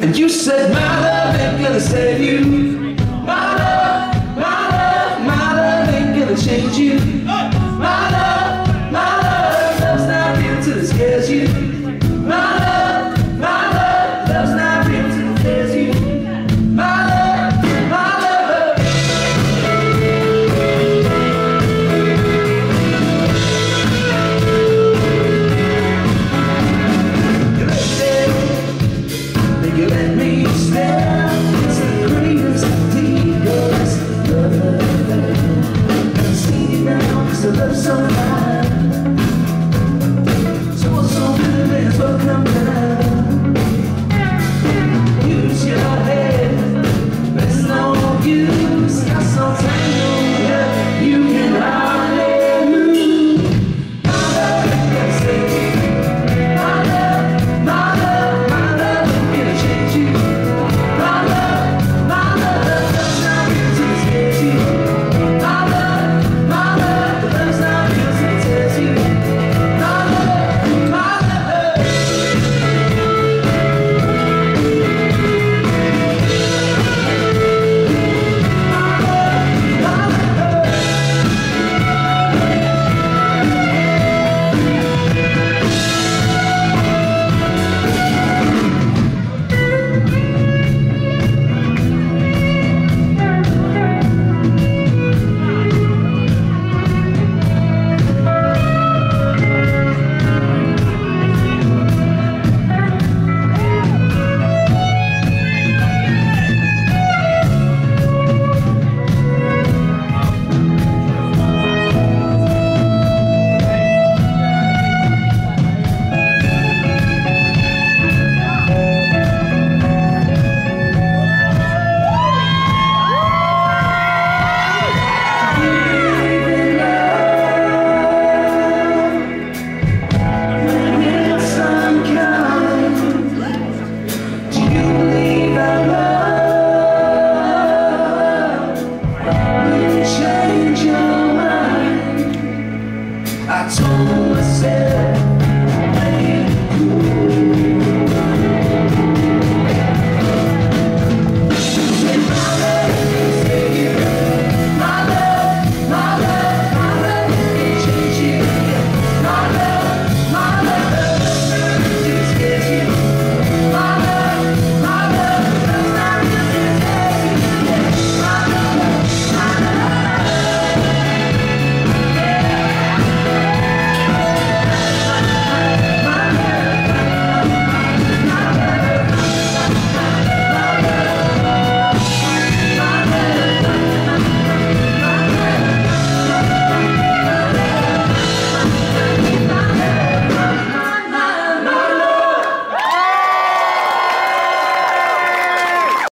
And you said my love ain't gonna save you. My love, my love, my love ain't gonna change you. My love, love's not real till it scares you. My love, love's not real till it scares you. My love, my love. You let me, you let me stare. It's the greatest, deepest love. I've seen you now, 'cause the love's so high. So good, may as well come down. Use your head, there's no use. Got so tangled, yeah, you can hardly move. My love ain't gonna save you. My love, my love, my love ain't gonna change you. My love, love's not real till it scares you. My love, love's not real till it scares you. My love, my love. I told myself